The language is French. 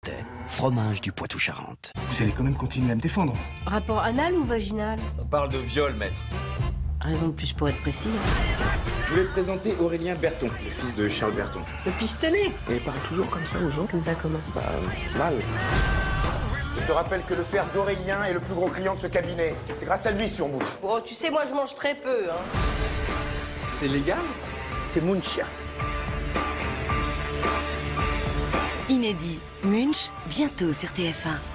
Fromage du Poitou-Charentes. Vous allez quand même continuer à me défendre. Rapport anal ou vaginal? On parle de viol, maître. Raison de plus pour être précis. Je voulais te présenter Aurélien Berton, le fils de Charles Berton. Le pistolet. Et il parle toujours comme ça aux gens. Comme ça comment? Mal. Je te rappelle que le père d'Aurélien est le plus gros client de ce cabinet. C'est grâce à lui si on bouffe. Bon, tu sais, moi je mange très peu, hein. C'est légal? C'est Munchia. Inédit, Munch, bientôt sur TF1.